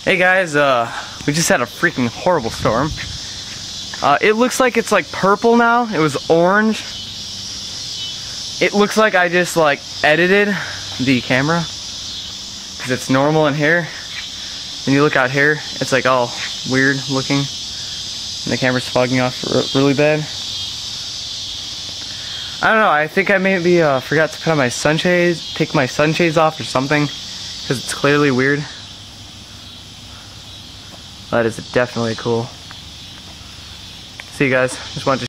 Hey guys, we just had a freaking horrible storm. It looks like it's like purple now. It was orange. It looks like I just like edited the camera because it's normal in here. And you look out here, it's like all weird looking. And the camera's fogging off really bad. I don't know, I think I maybe forgot to put on my sunshades, take my sunshades off or something, because it's clearly weird. That is definitely cool. See you guys, just wanted to